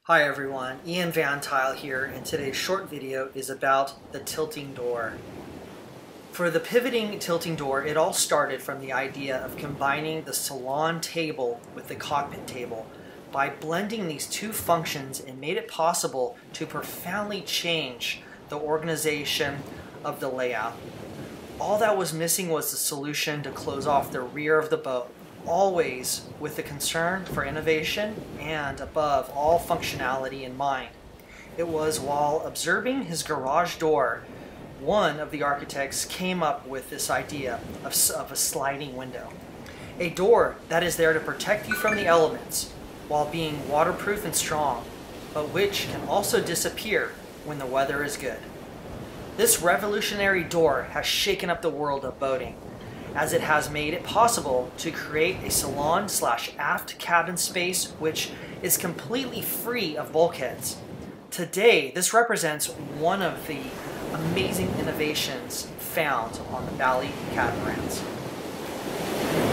Hi everyone, ianvt here, and today's short video is about the tilting door. For the pivoting tilting door, it all started from the idea of combining the Salon table with the Cockpit table. By blending these two functions, it made it possible to profoundly change the organization of the layout. All that was missing was the solution to close off the rear of the boat, always with the concern for innovation and, above all, functionality in mind. It was while observing his garage door, one of the architects came up with this idea of a sliding window. A door that is there to protect you from the elements while being waterproof and strong, but which can also disappear when the weather is good. This revolutionary door has shaken up the world of boating, as it has made it possible to create a salon/aft cabin space which is completely free of bulkheads. Today, this represents one of the amazing innovations found on the BALI Catamarans.